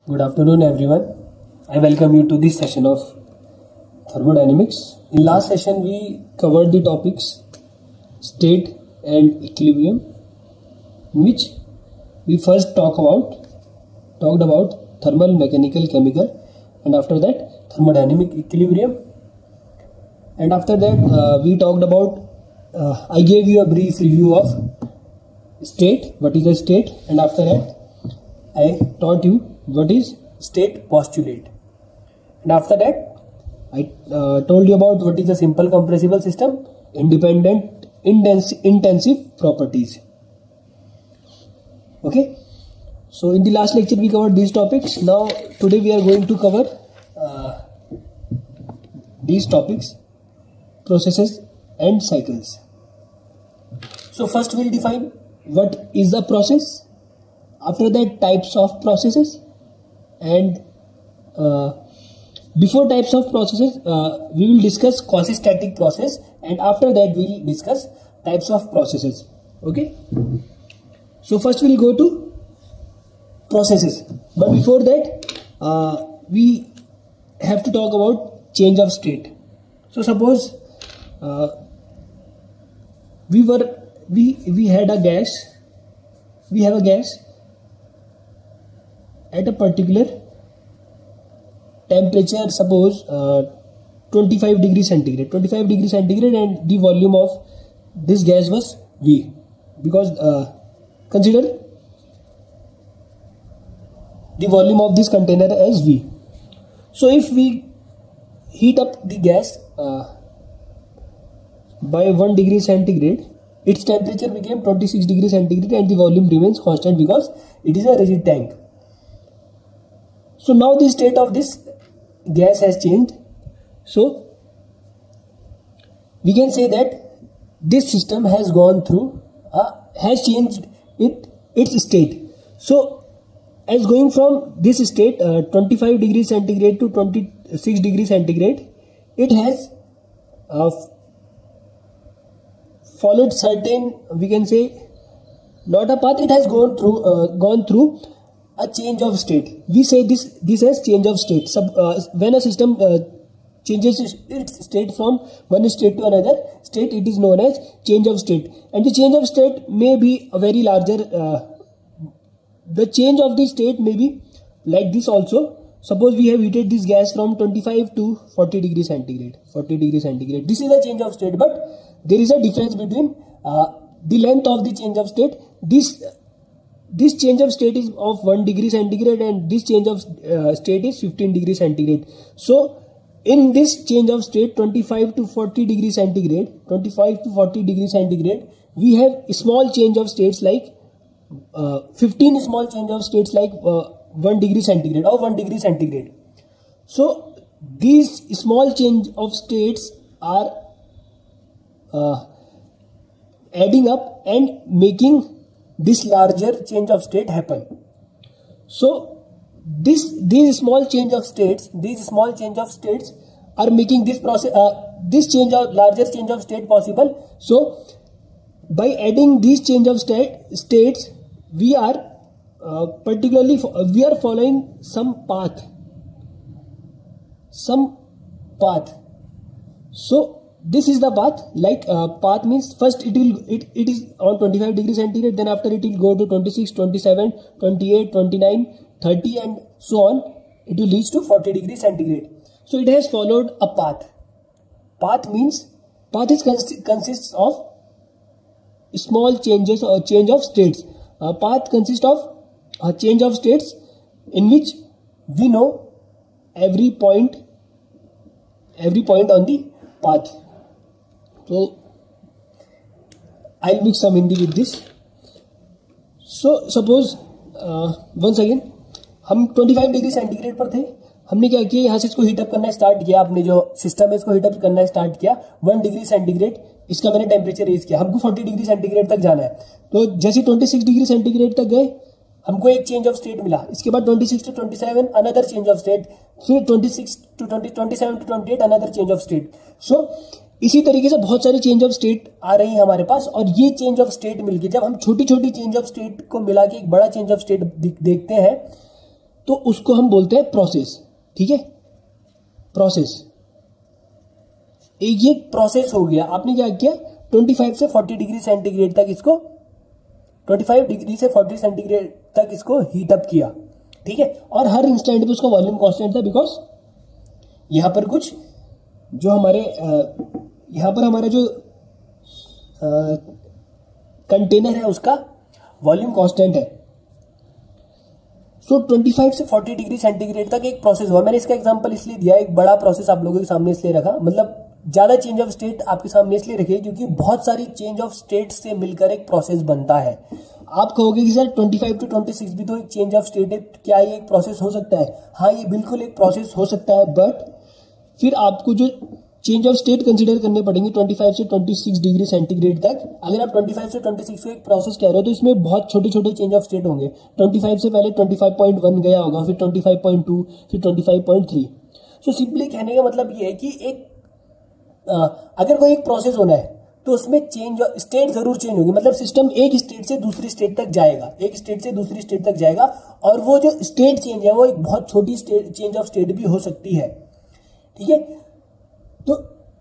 Good afternoon, everyone. I welcome you to this session of thermodynamics. In last session, we covered the topics state and equilibrium, in which we first talked about thermal, mechanical, chemical, and after that thermodynamic equilibrium. And after that, we talked about. I gave you a brief review of state. What is a state? And after that, I taught you what is state postulate. And after that, I told you about what is a simple compressible system, independent intensive properties. Okay. So in the last lecture we covered these topics. Now today we are going to cover these topics, processes and cycles. So first we'll define what is a process. After that, types of processes, and before types of processes we will discuss quasi-static process, and after that we will discuss types of processes. Okay, so first we will go to processes, but before that we have to talk about change of state. So suppose we have a gas at a particular temperature, suppose 25 degrees centigrade, and the volume of this gas was V, because consider the volume of this container as V. So if we heat up the gas by 1 degree centigrade, its temperature became 26 degrees centigrade and the volume remains constant because it is a rigid tank. So now the state of this gas has changed. So we can say that this system has gone through, has changed its state. So as going from this state 25 degrees centigrade to 26 degrees centigrade, it has followed certain, we can say, not a path, it has gone through a change of state. We say this as change of state. When a system changes its state from one state to another state, it is known as change of state. And the change of state may be a very larger. The change of the state may be like this also. Suppose we have heated this gas from 25 to 40 degrees centigrade. This is a change of state, but there is a difference between the length of the change of state. This change of state is of 1 degree centigrade and this change of state is 15 degrees centigrade. So in this change of state 25 to 40 degrees centigrade, we have small change of states like 15 small change of states like 1 degree centigrade or 1 degree centigrade. So these small change of states are adding up and making this larger change of state happen. So these small change of states are making this process, larger change of state possible. So by adding these change of states, we are following some path. So this is the path. Like path means first it is on 25 degrees centigrade, then after it will go to 26, 27, 28, 29, 30 and so on. It will reach to 40 degrees centigrade. So it has followed a path. Path consists of small changes or change of states. Path consists of a change of states in which we know every point on the path. So I'll mix some Hindi with this. So suppose once again हम 25 degree centigrade पर थे. हमने क्या किया, यहाँ से इसको heat up करना स्टार्ट किया. आपने जो सिस्टम है इसको हीटअप करना स्टार्ट किया 1 डिग्री सेंटीग्रेड. इसका मैंने टेम्परेचर रेज किया. हमको 40 डिग्री सेंटीग्रेड तक जाना है. तो जैसे 26 डिग्री सेंटीग्रेड तक गए हमको एक चेंज ऑफ स्टेट मिला. इसके बाद 26 to 27 another change of state, फिर 26 to 27 to 28 another change of state. So इसी तरीके से बहुत सारी चेंज ऑफ स्टेट आ रही है हमारे पास. और ये चेंज ऑफ स्टेट मिलके जब हम छोटी छोटी चेंज ऑफ स्टेट को मिला के एक बड़ा चेंज ऑफ स्टेट देखते हैं तो उसको हम बोलते हैं प्रोसेस। ठीक है, प्रोसेस, ये प्रोसेस हो गया। आपने क्या किया, 25 से 40 डिग्री सेंटीग्रेड तक इसको 25 डिग्री से 40 सेंटीग्रेड तक इसको हीट अप किया। ठीक है, और हर इंस्टेंट पे उसका वॉल्यूम कांस्टेंट था, बिकॉज यहां पर कुछ जो हमारे यहां पर हमारा जो कंटेनर है उसका वॉल्यूम कांस्टेंट है। सो 25 से 40 डिग्री सेंटीग्रेड तक एक प्रोसेस हुआ। मैंने इसका एग्जांपल इसलिए दिया, एक बड़ा प्रोसेस आप लोगों के सामने इसलिए रखा, मतलब ज्यादा चेंज ऑफ स्टेट आपके सामने इसलिए रखी क्योंकि बहुत सारी चेंज ऑफ स्टेट से मिलकर एक प्रोसेस बनता है। आप कहोगे कि सर 25 to 26 भी तो एक चेंज ऑफ स्टेट है, क्या ये एक प्रोसेस हो सकता है? हाँ, ये बिल्कुल एक प्रोसेस हो सकता है, बट फिर आपको जो चेंज ऑफ स्टेट कंसीडर करने पड़ेंगे 25 से 26 डिग्री सेंटीग्रेड तक। अगर आप 25 से 26 को एक प्रोसेस कह रहे हो तो इसमें बहुत छोटे छोटे चेंज ऑफ स्टेट होंगे। 25 से पहले 25.1 गया होगा, फिर 25.2, फिर 25.3। सो सिंपली कहने का मतलब ये है कि एक अगर कोई एक प्रोसेस होना है तो उसमें चेंज स्टेट जरूर चेंज होगी, मतलब सिस्टम एक स्टेट से दूसरी स्टेट तक जाएगा, एक स्टेट से दूसरी स्टेट तक जाएगा, और वो जो स्टेट चेंज है वो एक बहुत छोटी स्टेट चेंज ऑफ स्टेट भी हो सकती है। ठीक है, तो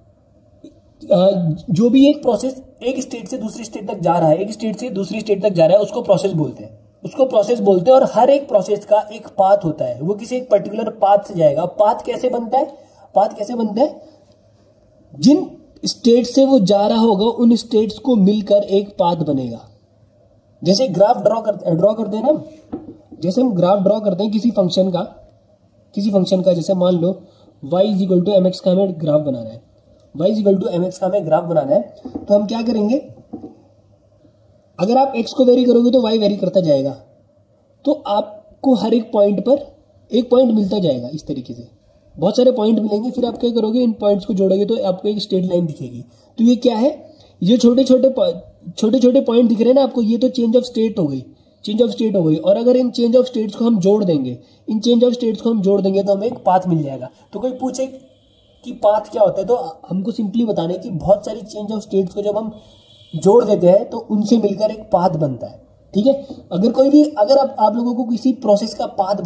जो भी एक प्रोसेस एक स्टेट से दूसरी स्टेट तक जा रहा है, एक स्टेट से दूसरी स्टेट तक जा रहा है, उसको प्रोसेस बोलते हैं, उसको प्रोसेस बोलते हैं। और हर एक प्रोसेस का एक पाथ होता है, वो किसी एक पर्टिकुलर पाथ से जाएगा। पाथ कैसे बनता है? पाथ कैसे बनता है? जिन स्टेट से वो जा रहा होगा उन स्टेट्स को मिलकर एक पाथ बनेगा। जैसे ग्राफ ड्रॉ करते हैं ना, जैसे हम ग्राफ ड्रॉ करते हैं किसी फंक्शन का, जैसे मान लो y = mx का हमें ग्राफ बनाना है, y = mx का हमें ग्राफ बनाना है, तो हम क्या करेंगे, अगर आप x को वेरी करोगे तो y वेरी करता जाएगा, तो आपको हर एक पॉइंट पर एक पॉइंट मिलता जाएगा। इस तरीके से बहुत सारे पॉइंट मिलेंगे, फिर आप क्या करोगे, इन पॉइंट्स को जोड़ोगे तो आपको एक स्ट्रेट लाइन दिखेगी। तो ये क्या है, ये छोटे छोटे पॉइंट दिख रहे हैं ना आपको, ये तो चेंज ऑफ स्टेट हो गई। और अगर इन चेंज ऑफ स्टेट्स को हम जोड़ देंगे, तो हमें एक पाथ मिल जाएगा। तो कोई पूछे कि पाथ क्या होता है, तो हमको सिंपली बताना है कि बहुत सारी चेंज ऑफ स्टेट्स को जब हम जोड़ देते हैं तो उनसे मिलकर एक पाथ बनता है। ठीक है, अगर आप लोगों को किसी प्रोसेस का पाथ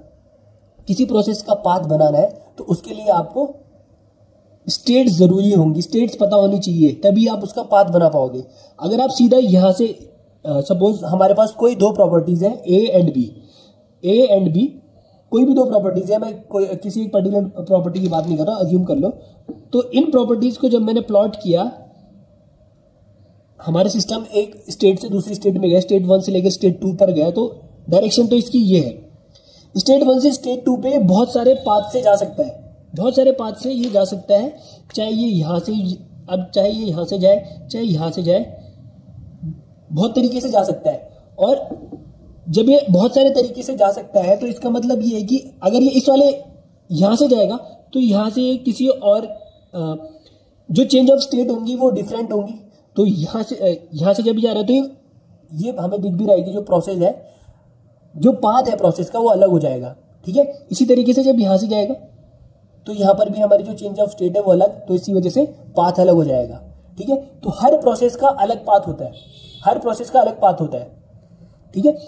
बनाना है, तो उसके लिए आपको स्टेट्स जरूरी होंगी, स्टेट्स पता होनी चाहिए, तभी आप उसका पाथ बना पाओगे। अगर आप सीधा यहां से सपोज हमारे पास कोई दो प्रॉपर्टीज है ए एंड बी, कोई भी दो प्रॉपर्टीज है, मैं किसी एक पर्टिकुलर प्रॉपर्टी की बात नहीं कर रहा, अज्यूम कर लो। तो इन प्रॉपर्टीज को जब मैंने प्लॉट किया, हमारे सिस्टम एक स्टेट से दूसरी स्टेट में गया, स्टेट 1 से लेकर स्टेट 2 पर गया, तो डायरेक्शन तो इसकी ये है। स्टेट 1 से स्टेट 2 पे बहुत सारे पाथ से जा सकता है, चाहे ये यहां से जाए, चाहे यहां से जाए, बहुत तरीके से जा सकता है। और जब ये बहुत सारे तरीके से जा सकता है, तो इसका मतलब ये है कि अगर ये इस वाले यहां से जाएगा, तो यहां से किसी और जो चेंज ऑफ स्टेट होंगी वो डिफरेंट होंगी। तो यहां से जब जा रहा है, तो ये हमें दिख भी रहा है कि जो प्रोसेस है, जो पाथ है प्रोसेस का, वो अलग हो जाएगा। ठीक है, इसी तरीके से जब यहां से जाएगा, तो यहां पर भी हमारी जो चेंज ऑफ स्टेट है वो अलग, तो इसी वजह से पाथ अलग हो जाएगा। ठीक है, तो हर प्रोसेस का अलग पाथ होता है, ठीक है।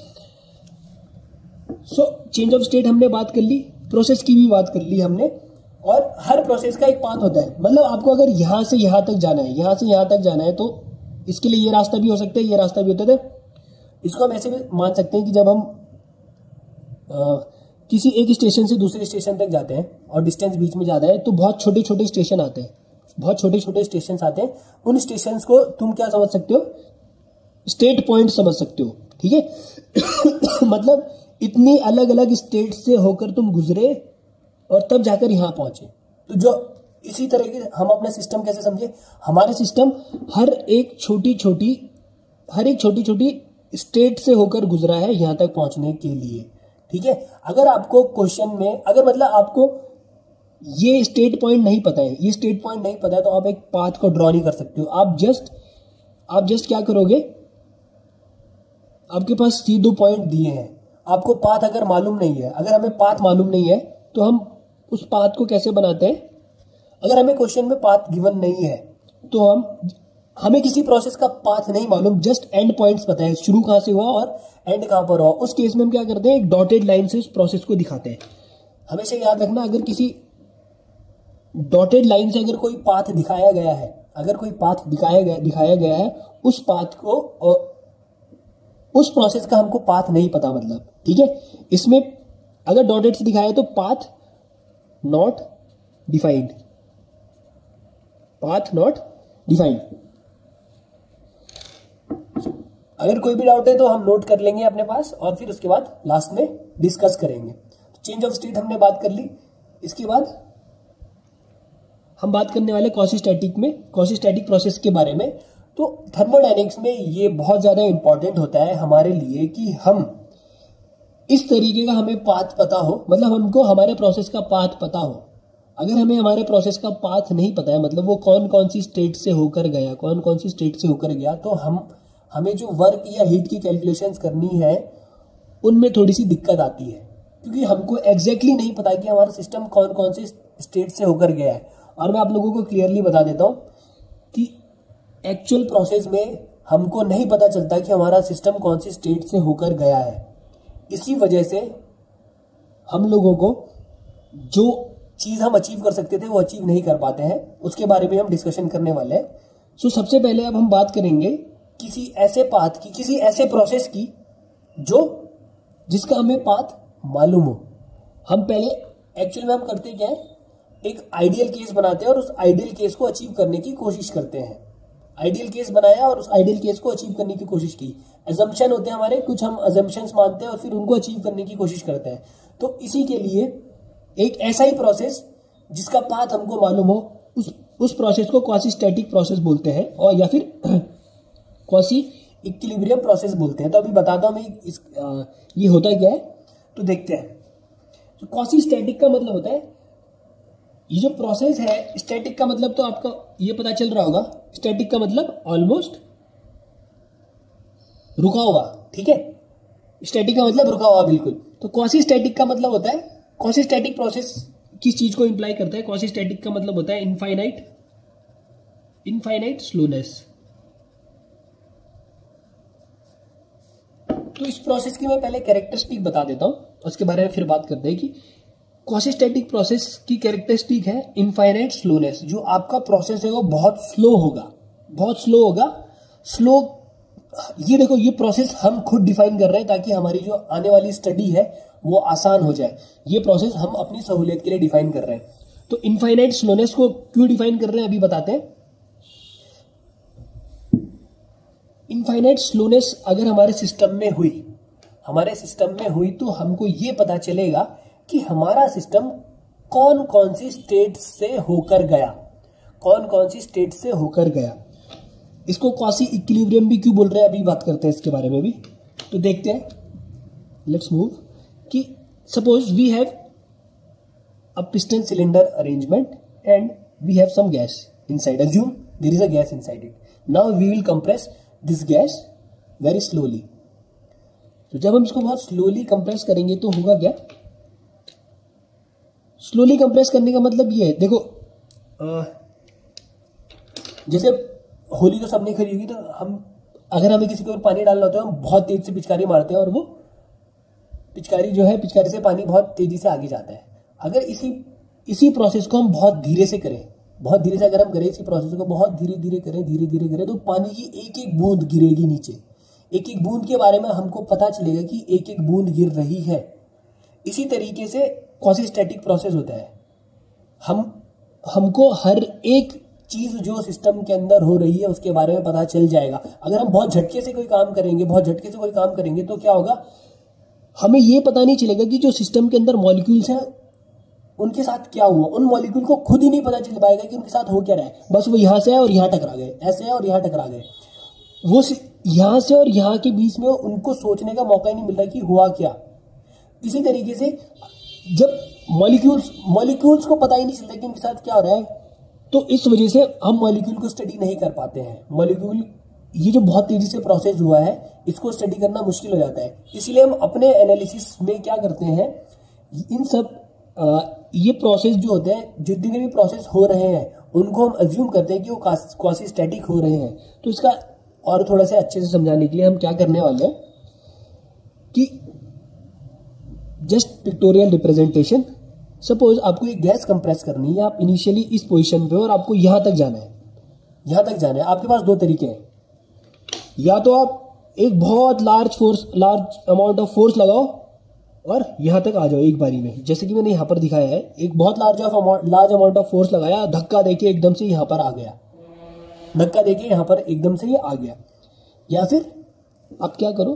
सो चेंज ऑफ स्टेट हमने बात कर ली, प्रोसेस की भी बात कर ली हमने, और हर प्रोसेस का एक पाथ होता है। मतलब आपको अगर यहां से यहां तक जाना है, तो इसके लिए ये रास्ता भी हो सकता है, ये रास्ता भी होता है। इसको हम ऐसे भी मान सकते हैं कि जब हम किसी एक स्टेशन से दूसरे स्टेशन तक जाते हैं और डिस्टेंस बीच में ज्यादा है, तो बहुत छोटे छोटे स्टेशन आते हैं, उन स्टेशंस को तुम क्या समझ सकते हो, स्टेट पॉइंट समझ सकते हो। ठीक है मतलब इतनी अलग अलग स्टेट से होकर तुम गुजरे और तब जाकर यहां पहुंचे। तो जो इसी तरह के हम अपना सिस्टम कैसे समझे, हमारा सिस्टम हर एक छोटी छोटी स्टेट से होकर गुजरा है यहां तक पहुंचने के लिए। ठीक है, अगर आपको क्वेश्चन में आपको ये स्टेट पॉइंट नहीं पता है, तो आप एक पाथ को ड्रॉ नहीं कर सकते हो। आप जस्ट क्या करोगे, आपके पास सी दो पॉइंट दिए हैं, आपको पाथ अगर मालूम नहीं है, अगर हमें पाथ मालूम नहीं है तो हम उस पाथ को कैसे बनाते हैं। अगर हमें क्वेश्चन में पाथ गिवन नहीं है तो हम हमें किसी प्रोसेस का पाथ नहीं मालूम, जस्ट एंड पॉइंट्स पता है, शुरू कहां से हुआ और एंड कहां पर हुआ, उस केस में हम क्या करते हैं, एक डॉटेड लाइन से उस प्रोसेस को दिखाते हैं। हमेशा याद रखना, अगर किसी डॉटेड लाइन से अगर कोई पाथ दिखाया गया है, अगर कोई पाथ दिखाया गया है, उस पाथ को, उस प्रोसेस का हमको पाथ नहीं पता, मतलब ठीक है। इसमें अगर डॉटेड से दिखाया है तो path not defined, path not defined. अगर कोई भी डाउट है तो हम नोट कर लेंगे अपने पास और फिर उसके बाद लास्ट में डिस्कस करेंगे। चेंज ऑफ स्टेट हमने बात कर ली। इसके बाद हम बात करने वाले क्वासीस्टैटिक में, क्वासीस्टैटिक प्रोसेस के बारे में। तो थर्मोडायनेमिक्स में ये बहुत ज्यादा इंपॉर्टेंट होता है हमारे लिए कि हम इस तरीके का हमें पाथ पता हो, मतलब हमको हमारे प्रोसेस का पाथ पता हो। अगर हमें हमारे प्रोसेस का पाथ नहीं पता है, मतलब वो कौन कौन सी स्टेट से होकर गया, कौन कौन सी स्टेट से होकर गया, तो हमें जो वर्क या हीट की कैलकुलेशंस करनी है उनमें थोड़ी सी दिक्कत आती है, क्योंकि हमको एग्जैक्टली नहीं पता कि हमारा सिस्टम कौन कौन सी स्टेट से होकर गया है। और मैं आप लोगों को क्लियरली बता देता हूं कि एक्चुअल प्रोसेस में हमको नहीं पता चलता कि हमारा सिस्टम कौन सी स्टेट से होकर गया है। इसी वजह से हम लोगों को जो चीज हम अचीव कर सकते थे वो अचीव नहीं कर पाते हैं, उसके बारे में हम डिस्कशन करने वाले हैं। सो सबसे पहले अब हम बात करेंगे किसी ऐसे पाथ की, किसी ऐसे प्रोसेस की जिसका हमें पाथ मालूम हो। हम पहले एक्चुअल में हम करते क्या है, एक आइडियल केस बनाते हैं और उस आइडियल केस को अचीव करने की कोशिश करते हैं। आइडियल केस बनाया और उस आइडियल केस को अचीव करने की कोशिश की। अजम्पशन होते हैं हमारे, कुछ हम अजम्पशंस मानते हैं और फिर उनको अचीव करने की कोशिश करते हैं। तो इसी के लिए एक ऐसा ही प्रोसेस जिसका पाथ हमको मालूम हो, उस प्रोसेस को क्वासीस्टैटिक प्रोसेस बोलते हैं, और या फिर क्वासी इक्विलिब्रियम प्रोसेस बोलते हैं। तो अभी बताता हूं मैं ये होता क्या है, तो देखते हैं। तो क्वासीस्टैटिक का मतलब होता है, ये जो प्रोसेस है, स्टैटिक का मतलब तो आपका ये पता चल रहा होगा, स्टैटिक का मतलब ऑलमोस्ट रुका हुआ, ठीक है। स्टैटिक का मतलब रुका हुआ बिल्कुल। तो क्वासीस्टैटिक का मतलब होता है, क्वासीस्टैटिक प्रोसेस किस चीज को इंप्लाई करता है, क्वासीस्टैटिक का मतलब होता है इनफाइनाइट स्लोनेस। तो इस प्रोसेस की मैं पहले कैरेक्टरिस्टिक बता देता हूं, उसके बारे में फिर बात करते हैं कि क्वासीस्टैटिक प्रोसेस की कैरेक्टरिस्टिक है इनफाइनाइट स्लोनेस। जो आपका प्रोसेस है वो बहुत स्लो होगा, बहुत स्लो होगा। स्लो, ये देखो, ये प्रोसेस हम खुद डिफाइन कर रहे हैं ताकि हमारी जो आने वाली स्टडी है वो आसान हो जाए। ये प्रोसेस हम अपनी सहूलियत के लिए डिफाइन कर रहे हैं। तो इनफाइनाइट स्लोनेस को क्यों डिफाइन कर रहे हैं अभी बताते हैं। इनफाइनाइट स्लोनेस अगर हमारे सिस्टम में हुई तो हमको ये पता चलेगा कि हमारा सिस्टम कौन कौन सी स्टेट से होकर गया, इसको क्वासी इक्विलिब्रियम भी क्यों बोल रहे हैं, अभी बात करते हैं इसके बारे में भी। तो देखते हैं, लेट्स मूव, कि suppose we have a piston cylinder arrangement and we have some gas inside, assume there is a gas inside it. Now we will compress this gas very slowly. तो जब हम इसको बहुत स्लोली कंप्रेस करेंगे तो होगा क्या, स्लोली कंप्रेस करने का मतलब ये है, देखो जैसे होली तो सबने खरीदी होगी, तो अगर हमें किसी के ऊपर पानी डालना होता है हम बहुत तेज से पिचकारी मारते हैं और वो पिचकारी से पानी बहुत तेजी से आगे जाता है। अगर इसी प्रोसेस को हम बहुत धीरे से करें, अगर हम करें इसी प्रोसेस को बहुत धीरे धीरे करें तो पानी की एक एक बूंद गिरेगी नीचे। एक एक बूंद के बारे में हमको पता चलेगा कि एक एक बूंद गिर रही है। इसी तरीके से क्वासीस्टैटिक प्रोसेस होता है। हमको हर एक चीज जो सिस्टम के अंदर हो रही है उसके बारे में पता चल जाएगा। अगर हम बहुत झटके से कोई काम करेंगे तो क्या होगा, हमें ये पता नहीं चलेगा कि जो सिस्टम के अंदर मॉलिक्यूल्स हैं उनके साथ क्या हुआ। उन मॉलिक्यूल को खुद ही नहीं पता चल पाएगा कि उनके साथ हो क्या रहा है। बस वो यहां से है और यहां टकरा गए, ऐसे है और यहां टकरा गए। वो यहां से और यहां के बीच में उनको सोचने का मौका ही नहीं मिल रहा कि हुआ क्या। इसी तरीके से जब मॉलिक्यूल्स को पता ही नहीं चलता कि उनके साथ क्या हो रहा है, तो इस वजह से हम मॉलिक्यूल को स्टडी नहीं कर पाते हैं। मॉलिक्यूल, ये जो बहुत तेजी से प्रोसेस हुआ है, इसको स्टडी करना मुश्किल हो जाता है। इसलिए हम अपने एनालिसिस में क्या करते हैं, इन सब ये प्रोसेस जो होते हैं, जितने भी प्रोसेस हो रहे हैं उनको हम अज्यूम करते हैं कि वो क्वासी स्टैटिक हो रहे हैं। तो इसका और थोड़ा सा अच्छे से समझाने के लिए हम क्या करने वाले हैं कि जस्ट पिक्टोरियल रिप्रेजेंटेशन। सपोज आपको एक गैस कंप्रेस करनी है, आप इनिशियली इस पोजीशन पे हो और आपको यहां तक जाना है, यहां तक जाना है। आपके पास दो तरीके हैं, या तो आप एक बहुत लार्ज अमाउंट ऑफ फोर्स लगाओ और यहां तक आ जाओ एक बारी में, जैसे कि मैंने यहां पर दिखाया है। एक बहुत लार्ज अमाउंट ऑफ फोर्स लगाया, धक्का देके एकदम से यहां पर आ गया, धक्का देके यहां पर एकदम से ये आ गया। या फिर आप क्या करो,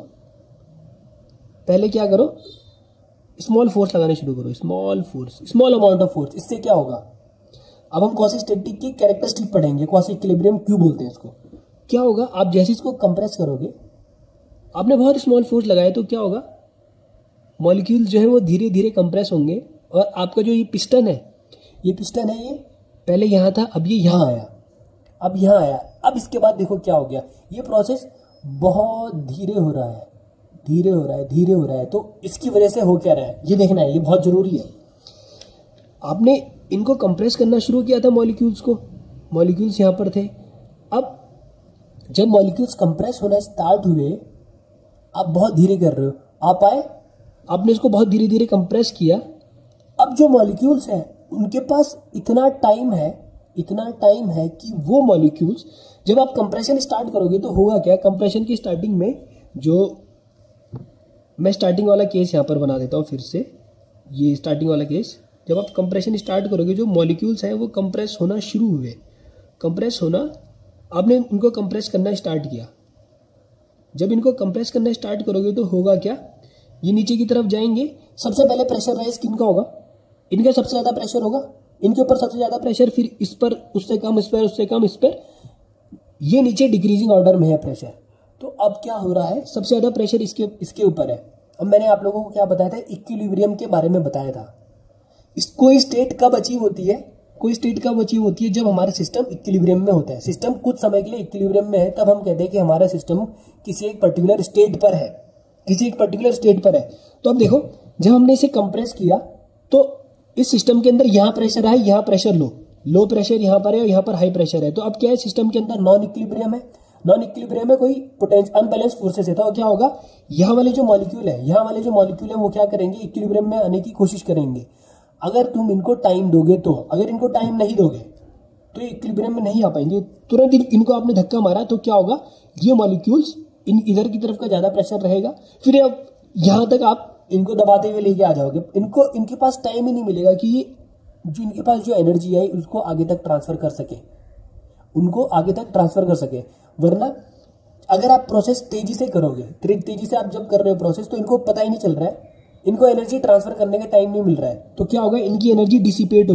पहले क्या करो, स्मॉल फोर्स लगाने शुरू करो, स्मॉल अमाउंट ऑफ फोर्स। इससे क्या होगा, अब हम क्वासी स्टैटिक की कैरेक्टरिस्टिक पढ़ेंगे, क्वासी इक्विलिब्रियम क्यों बोलते हैं इसको। क्या होगा, आप जैसे इसको कंप्रेस करोगे, आपने बहुत स्मॉल फोर्स लगाया तो क्या होगा, मॉलिक्यूल जो है वो धीरे धीरे कंप्रेस होंगे और आपका जो ये पिस्टन है ये पहले यहाँ था, अब ये यहाँ आया, अब यहाँ आया। अब इसके बाद देखो क्या हो गया, ये प्रोसेस बहुत धीरे हो रहा है, धीरे हो रहा है। तो इसकी वजह से हो क्या रहा है ये देखना है, ये बहुत जरूरी है। आपने इनको कंप्रेस करना शुरू किया था मॉलिक्यूल्स को, मॉलिक्यूल्स यहाँ पर थे। अब जब मॉलिक्यूल्स कंप्रेस होना स्टार्ट हुए, आप बहुत धीरे कर रहे हो, आप आए, आपने इसको बहुत धीरे धीरे कंप्रेस किया। अब जो मॉलिक्यूल्स हैं उनके पास इतना टाइम है कि वो मॉलिक्यूल्स, जब आप कंप्रेशन स्टार्ट करोगे तो होगा क्या, कंप्रेशन की स्टार्टिंग में जो, मैं स्टार्टिंग वाला केस यहाँ पर बना देता हूँ फिर से, ये स्टार्टिंग वाला केस, जब आप कंप्रेशन स्टार्ट करोगे जो मॉलिक्यूल्स हैं वो कंप्रेस होना शुरू हुए, कंप्रेस होना, आपने इनको कंप्रेस करना स्टार्ट किया। जब इनको कंप्रेस करना स्टार्ट करोगे तो होगा क्या, ये नीचे की तरफ जाएंगे। सबसे पहले प्रेशर राइज किनका होगा, इनका सबसे ज्यादा प्रेशर होगा, इनके ऊपर सबसे ज्यादा प्रेशर, फिर इस पर, उससे कम इस पर, उससे कम इस पर, ये नीचे डिक्रीजिंग ऑर्डर में है प्रेशर। तो अब क्या हो रहा है, सबसे ज्यादा प्रेशर इसके ऊपर है। अब मैंने आप लोगों को क्या बताया था, इक्विलिब्रियम के बारे में बताया था। कोई स्टेट कब अचीव होती है, जब हमारा सिस्टम इक्विलिब्रियम में होता है। सिस्टम कुछ समय के लिए इक्विलिब्रियम में है, तब हम कहते हैं कि हमारा सिस्टम किसी एक पर्टिकुलर स्टेट पर है। तो अब देखो, जब हमने इसे कंप्रेस किया तो इस सिस्टम के अंदर यहाँ प्रेशर है, यहाँ प्रेशर लो प्रेशर यहाँ पर है और यहाँ पर हाई प्रेशर है। तो अब क्या है, सिस्टम के अंदर नॉन इक्विलिब्रियम है, कोई पोटेंशियल अनबैलेंस फोर्सेस है। तो क्या होगा, यहाँ वाले जो मॉलिक्यूल है वो क्या करेंगे, इक्विलिब्रियम में आने की कोशिश करेंगे। अगर तुम इनको टाइम दोगे तो, अगर इनको टाइम नहीं दोगे तो ये इक्विलिब्रियम में नहीं आ पाएंगे। तुरंत इनको आपने धक्का मारा तो क्या होगा, ये मॉलिक्यूल्स इधर की तरफ का ज्यादा प्रेशर रहेगा, फिर अब यहां तक आप इनको दबाते हुए लेके आ जाओगे। इनके पास टाइम ही नहीं मिलेगा कि ये जो इनके पास जो एनर्जी है उसको आगे तक ट्रांसफर कर सके, वरना अगर आप प्रोसेस तेजी से करोगे, तेजी से आप जब कर रहे हो प्रोसेस, तो इनको पता ही नहीं चल रहा है, इनको एनर्जी ट्रांसफर करने का टाइम नहीं मिल रहा है। तो क्या होगा, इनकी एनर्जी डिसिपेट हो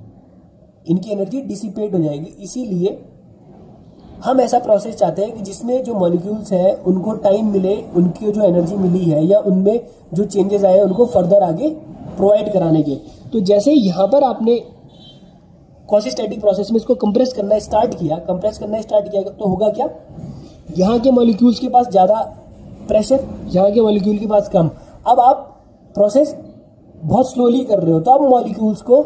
जाएगी। इसीलिए हम ऐसा प्रोसेस चाहते हैं कि जिसमें जो मॉलिक्यूल्स हैं उनको टाइम मिले, उनकी जो एनर्जी मिली है या उनमें जो चेंजेस आए उनको फर्दर आगे प्रोवाइड कराने के। तो जैसे यहाँ पर आपने क्वासी स्टैटिक प्रोसेस में इसको कंप्रेस करना स्टार्ट किया तो होगा क्या, यहाँ के मॉलिक्यूल्स के पास ज्यादा प्रेशर, यहाँ के मॉलिक्यूल के पास कम। अब आप प्रोसेस बहुत स्लोली कर रहे हो, तो अब मॉलिक्यूल्स को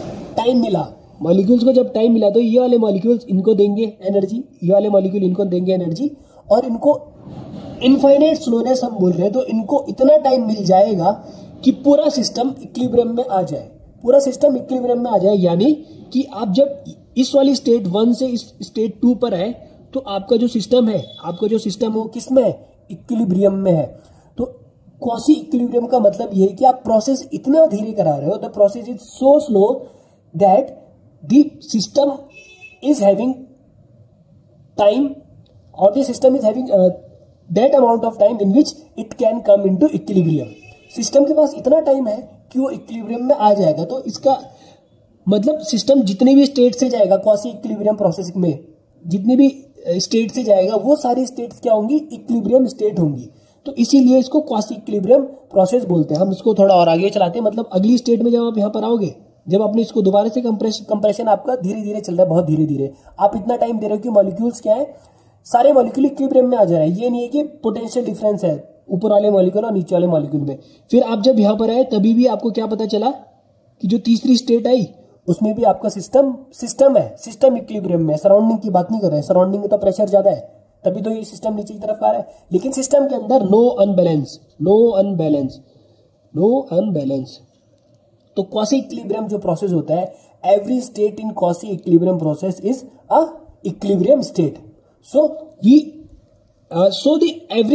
जब टाइम मिला तो ये वाले मॉलिक्यूल्स इनको देंगे एनर्जी, ये वाले मॉलिक्यूल इनको देंगे एनर्जी, और इनको इनफाइनाइट स्लोनेस हम बोल रहे हैं। तो इनको इतना टाइम मिल जाएगा कि पूरा सिस्टम इक्विलिब्रियम में आ जाए। यानी कि आप जब इस वाली स्टेट 1 से इस स्टेट 2 पर आए तो आपका जो सिस्टम है वो किस में है, इक्विलिब्रियम में है। तो क्वासी इक्विलिब्रियम का मतलब ये है कि आप प्रोसेस इतना धीरे करा रहे हो, the process is so slow that the system is having time, or the system is having that amount of time in which it can come into equilibrium. System के पास इतना टाइम है कि वो इक्विलिब्रियम में आ जाएगा। तो इसका मतलब सिस्टम जितने भी स्टेट से जाएगा क्वासी इक्विलिब्रियम प्रोसेस में, जितने भी स्टेट से जाएगा वो सारी स्टेट्स क्या होंगी, इक्विलिब्रियम स्टेट होंगी। तो इसीलिए इसको क्वासी इक्विलिब्रियम प्रोसेस बोलते हैं। हम इसको थोड़ा और आगे चलाते हैं, मतलब अगली स्टेट में जब आप यहाँ पर आओगे, जब आपने इसको दोबारा से कंप्रेशन आपका धीरे धीरे चल रहा है, बहुत धीरे धीरे, आप इतना टाइम दे रहे हो कि मॉलिक्यूल्स क्या है, सारे मॉलिक्यूल इक्विलिब्रियम में आ जा रहे हैं। ये नहीं है कि पोटेंशियल डिफरेंस है ऊपर वाले मॉलिक्यूल और नीचे वाले मॉलिक्यूल में। फिर आप जब यहाँ पर आए तभी भी आपको क्या पता चला कि जो तीसरी स्टेट आई उसमें भी आपका सिस्टम है, सिस्टम इक्विलिब्रियम में, सराउंडिंग की बात नहीं कर रहे हैं। सराउंडिंग में तो प्रेशर ज्यादा है, तभी तो ये सिस्टम नीचे की तरफ आ रहा है। लेकिन सिस्टम के अंदर नो अनबैलेंस। तो क्वासी इक्विलिब्रियम जो प्रोसेस होता है, every state in quasi equilibrium process is a equilibrium state. So the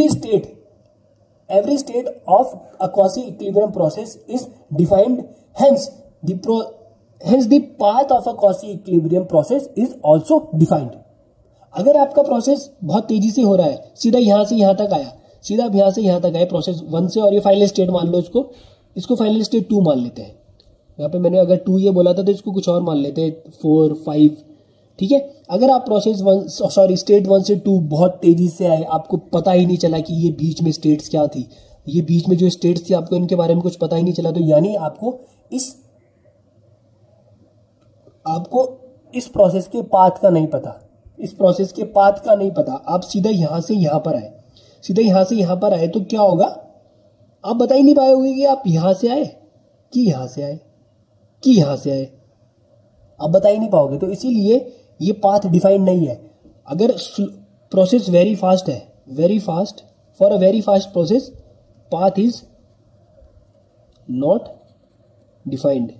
every state of a quasi equilibrium process is defined, hence the path of a quasi equilibrium process is also defined। अगर आपका process बहुत तेजी से हो रहा है, सीधा यहां से यहां तक आया, सीधा अब यहां से यहां तक आया प्रोसेस 1 से, और ये फाइनल स्टेट मान लो, इसको फाइनल स्टेट 2 मान लेते हैं। यहाँ पे मैंने अगर 2 ये बोला था तो इसको कुछ और मान लेते हैं, 4, 5, ठीक है। अगर आप स्टेट 1 से 2 बहुत तेजी से आए, आपको पता ही नहीं चला कि ये बीच में स्टेट्स क्या थी, ये बीच में जो स्टेट्स थी आपको इनके बारे में कुछ पता ही नहीं चला, तो यानी आपको इस प्रोसेस के पाथ का नहीं पता, आप सीधा यहां से यहां पर आए, तो क्या होगा, आप बता ही नहीं पाओगे कि आप यहां से आए कि यहां से आए, आप बता ही नहीं पाओगे। तो इसीलिए ये पाथ डिफाइंड नहीं है। अगर प्रोसेस वेरी फास्ट है, for a very fast process path is not defined.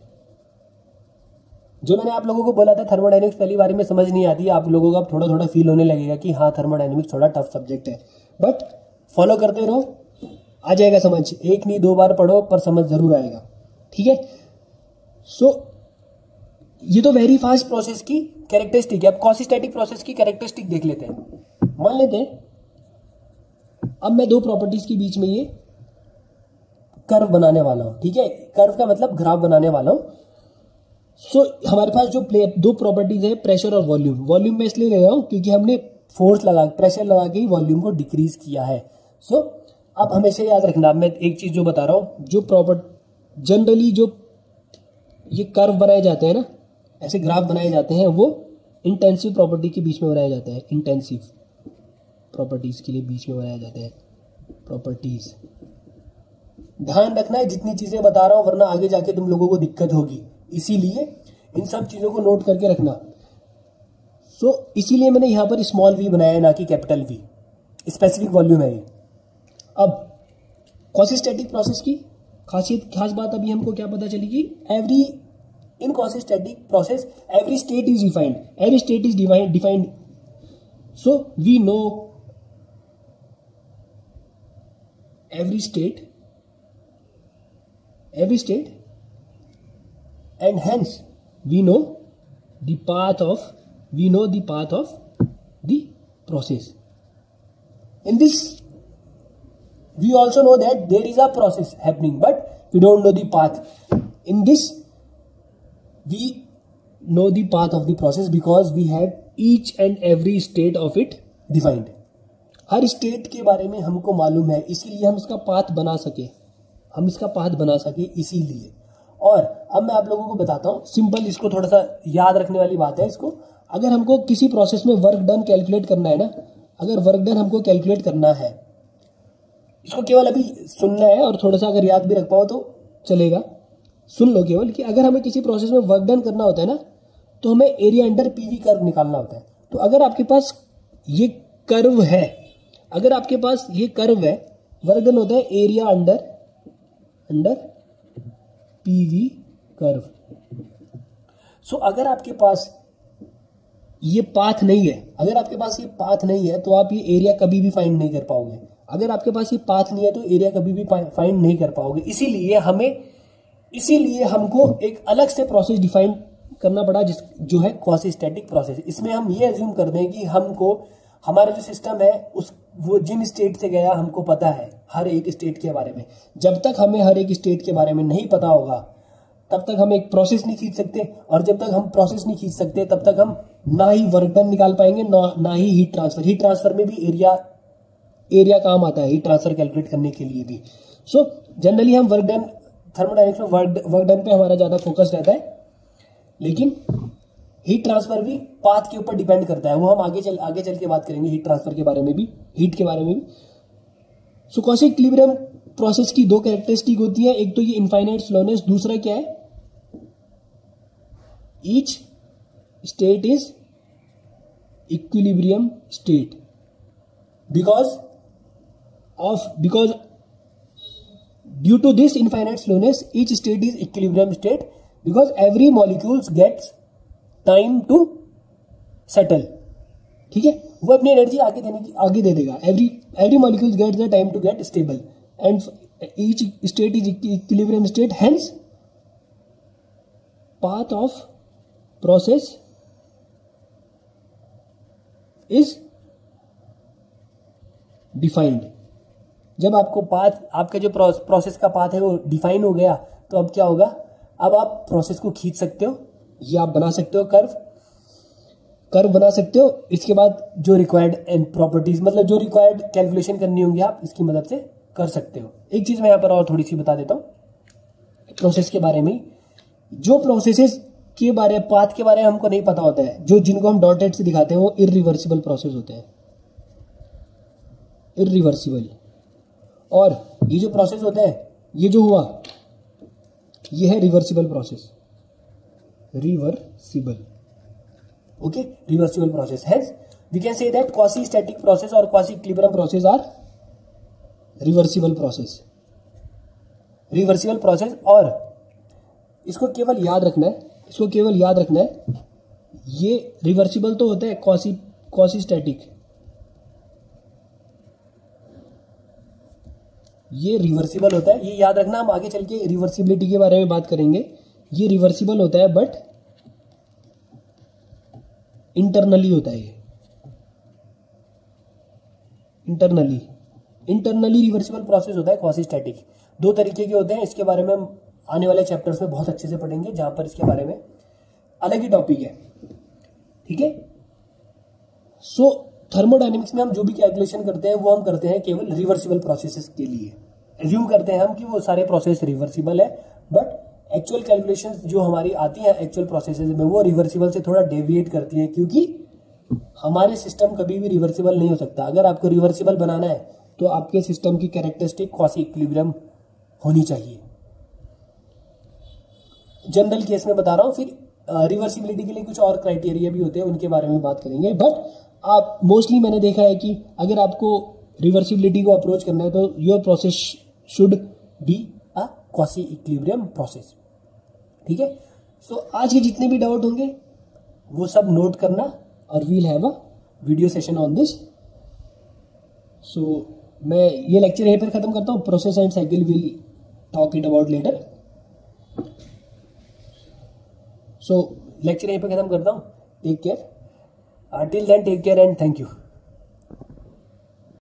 जो मैंने आप लोगों को बोला था थर्मोडायनेमिक्स पहली बार में समझ नहीं आती, आप लोगों को अब थोड़ा थोड़ा फील होने लगेगा कि हाँ थर्मोडायनेमिक्स थोड़ा टफ सब्जेक्ट है, बट फॉलो करते रहो, आ जाएगा समझ। 1 नहीं 2 बार पढ़ो पर समझ जरूर आएगा, ठीक है। सो ये तो वेरी फास्ट प्रोसेस की कैरेक्टरिस्टिक है। अब क्वासीस्टैटिक प्रोसेस की कैरेक्टरिस्टिक देख लेते हैं। मान लेते हैं अब मैं 2 प्रॉपर्टीज के बीच में ये कर्व बनाने वाला हूं, ठीक है। कर्व का मतलब ग्राफ बनाने वाला हूं। सो हमारे पास जो 2 प्रॉपर्टीज है, प्रेशर और वॉल्यूम में इसलिए ले रहा हूं क्योंकि हमने प्रेशर लगा के ही वॉल्यूम को डिक्रीज किया है। सो अब हमेशा याद रखना, मैं एक चीज जो बता रहा हूं, जो जनरली जो ये कर्व बनाए जाते हैं ना, ऐसे ग्राफ बनाए जाते हैं, वो इंटेंसिव प्रॉपर्टी के बीच में बनाए जाते हैं, इंटेंसिव प्रॉपर्टीज के लिए बीच में बनाए जाते हैं प्रॉपर्टीज। ध्यान रखना है जितनी चीजें बता रहा हूं, वरना आगे जाके तुम लोगों को दिक्कत होगी, इसीलिए इन सब चीजों को नोट करके रखना। सो इसीलिए मैंने यहां पर स्मॉल v बनाया है, ना कि कैपिटल V। स्पेसिफिक वॉल्यूम है ये। अब क्वासीस्टैटिक प्रोसेस की खास बात अभी हमको क्या पता चलेगी, in quasi-static process every state is defined, so we know every state and hence we know the path of the process. In this we also know that there is a process happening, but we don't know the path. In this we know the path of the process because we have each and every state of it defined. हर state के बारे में हमको मालूम है, इसीलिए हम इसका पाथ बना सके, इसीलिए। और अब मैं आप लोगों को बताता हूँ सिंपल, इसको थोड़ा सा याद रखने वाली बात है। इसको अगर हमको किसी प्रोसेस में वर्क डन कैलकुलेट करना है ना, अगर वर्क डन हमको कैलकुलेट करना है, इसको केवल अभी सुनना है और थोड़ा सा अगर याद भी रख पाओ तो चलेगा। सुन लो केवल कि अगर हमें किसी प्रोसेस में वर्क डन करना होता है ना, तो हमें एरिया अंडर पीवी कर्व निकालना होता है। तो अगर आपके पास ये कर्व है, वर्क डन होता है area under PV curve. So अगर आपके पास ये पाथ नहीं है, तो आप ये एरिया कभी भी फाइंड नहीं कर पाओगे। अगर आपके पास ये पाथ नहीं है तो एरिया कभी भी फाइंड नहीं कर पाओगे। इसीलिए हमको एक अलग से प्रोसेस डिफाइन करना पड़ा, जो है क्वासीस्टैटिक प्रोसेस। इसमें हम ये अज्यूम कर दें कि हमको हमारा जो सिस्टम है वो जिन स्टेट से गया हमको पता है हर एक स्टेट के बारे में। जब तक हमें हर एक स्टेट के बारे में नहीं पता होगा तब तक हम एक प्रोसेस नहीं खींच सकते, और जब तक हम प्रोसेस नहीं खींच सकते तब तक हम ना ही वर्क डन निकाल पाएंगे, ना ही हीट ट्रांसफर में भी एरिया काम आता है हीट ट्रांसफर कैलकुलेट करने के लिए भी। सो जनरली हम वर्क डन, थर्मोडायनेमिक्स में वर्क डन पे हमारा ज्यादा फोकस रहता है, लेकिन हीट ट्रांसफर भी पाथ के ऊपर डिपेंड करता है। वो हम आगे चल के बात करेंगे हीट ट्रांसफर के बारे में भी, हीट के बारे में भी। सो क्वासी इक्विलिब्रियम प्रोसेस की 2 कैरेक्टरिस्टिक होती है, एक तो ये इनफाइनाइट स्लोनेस, दूसरा क्या है each state is equilibrium state because due to this infinite slowness each state is equilibrium state because every molecules gets time to settle. ठीक है, वो अपनी एनर्जी आगे दे देगा. every molecule gets the time to get stable and each state is equilibrium state, hence path of process is defined. जब आपको path, आपका जो प्रोसेस का पाथ है वो डिफाइन हो गया तो अब क्या होगा, अब आप प्रोसेस को खींच सकते हो, ये आप बना सकते हो कर्व बना सकते हो. इसके बाद जो रिक्वायर्ड प्रॉपर्टीज मतलब जो रिक्वायर्ड कैलकुलेशन करनी होंगी आप इसकी मदद से कर सकते हो. एक चीज मैं यहाँ पर और थोड़ी सी बता देता हूँ प्रोसेस के बारे में. जो प्रोसेसेस के बारे पाथ के बारे में हमको नहीं पता होता है, जो जिनको हम डॉटेड से दिखाते हैं वो इरिवर्सिबल प्रोसेस होते हैं, इरिवर्सिबल. और ये जो प्रोसेस होता है, ये जो हुआ ये है reversible process, reversible. Okay, reversible process. Hence we can say that quasi static process और quasi equilibrium process are reversible process, reversible process. और इसको केवल याद रखना है, ये रिवर्सिबल तो होता है क्वासी स्टैटिक, ये रिवर्सिबल होता है, ये याद रखना. हम आगे चल के रिवर्सिबिलिटी के बारे में बात करेंगे. ये रिवर्सिबल होता है बट इंटरनली होता है, ये इंटरनली रिवर्सिबल प्रोसेस होता है क्वासी स्टैटिक. दो तरीके के होते हैं, इसके बारे में हम आने वाले चैप्टर्स में बहुत अच्छे से पढ़ेंगे जहां पर इसके बारे में अलग ही टॉपिक है. ठीक है. सो थर्मोडायनेमिक्स में हम जो भी कैलकुलेशन करते हैं वो हम करते हैं केवल रिवर्सिबल प्रोसेसेस के लिए. एज्यूम करते हैं हम कि वो सारे प्रोसेस रिवर्सिबल है, बट एक्चुअल कैलकुलेशंस जो हमारी आती है एक्चुअल प्रोसेसेस में वो रिवर्सिबल से थोड़ा डेविएट करती है, क्योंकि हमारे सिस्टम कभी भी रिवर्सिबल नहीं हो सकता. अगर आपको रिवर्सिबल बनाना है तो आपके सिस्टम की कैरेक्टरिस्टिक क्वासी इक्विलिब्रियम होनी चाहिए. जनरल केस में बता रहा हूं. फिर रिवर्सिबिलिटी के लिए कुछ और क्राइटेरिया भी होते हैं, उनके बारे में बात करेंगे. बट आप मोस्टली मैंने देखा है कि अगर आपको रिवर्सिबिलिटी को अप्रोच करना है तो your process should be a quasi equilibrium process. ठीक है. सो आज के जितने भी डाउट होंगे वो सब नोट करना और we'll have a video session on this. So मैं ये लेक्चर यहीं पर खत्म करता हूँ. Process and cycle will talk it about later. So lecture यहीं पर खत्म करता हूँ. Take care. Till then, take care and thank you.